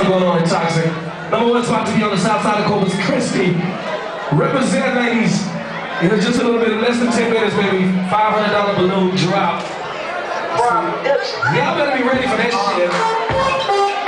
going on in Toxic. Number one's about to be on the south side of Corpus Christi. Represent, ladies. In just a little bit, less than 10 minutes, baby. $500 balloon drop. Y'all better be ready for that shit.